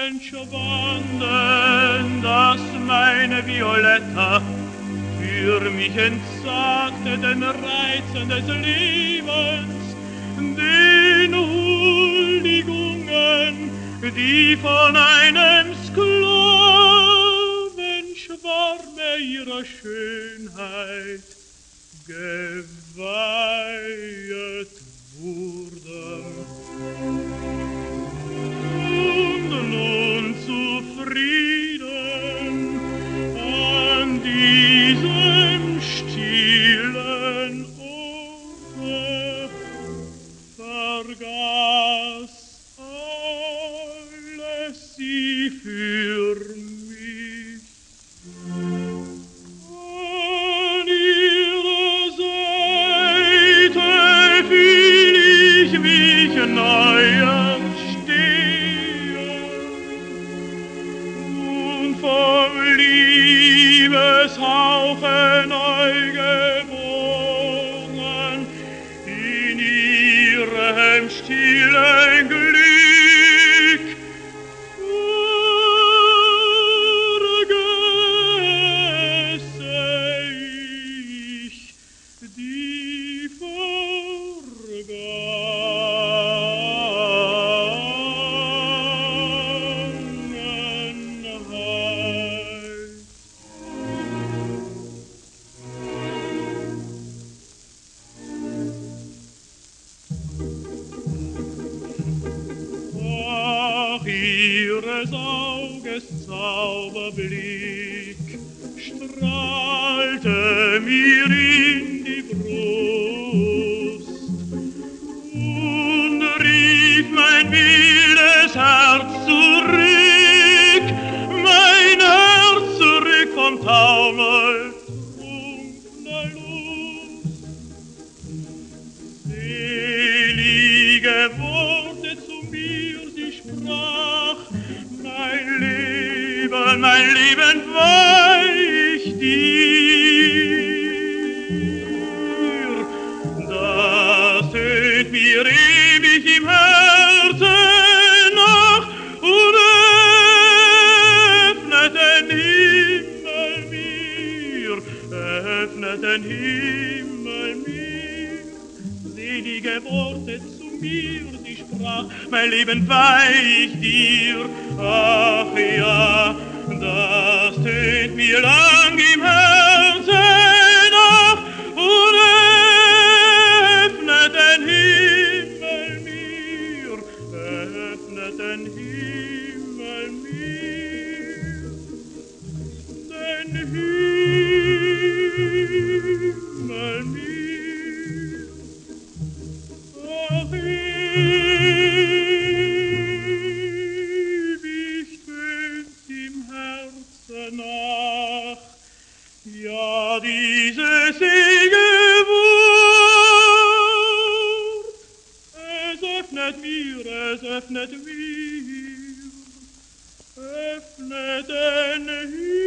entschwanden, dass meine Violetta für mich entsagte den Reizen des Lebens, den Huldigungen, die von einem Sklavenschwarme ihrer Schönheit geweihet wurden. Und nun zufrieden an diesem stillen Orte vergaß alles sie für mich. An ihrer Seite fühl ich mich neu erstehen und vom Liebeshauche neu geboren in ihrem stillen Glück. Ihres Auges Zauberblick strahlte mir in die Brust und rief mein wildes Herz zurück, mein Herz zurück vom Taumel trunkener Lust. Selige Worte zu mir, sie sprach, mein Leben weich dir. Das tönt mir ewig im Herzen nach und öffnet den Himmel mir, selige Worte zu mir, sie sprach, mein Leben weich dir. Ach ja, das tönt mir lang im Herzen nach und öffnet den Himmel mir, öffnet den Himmel mir, den Himmel mir. Ach, nach. Ja, dieses Wort, es öffnet mir, öffnet den Himmel.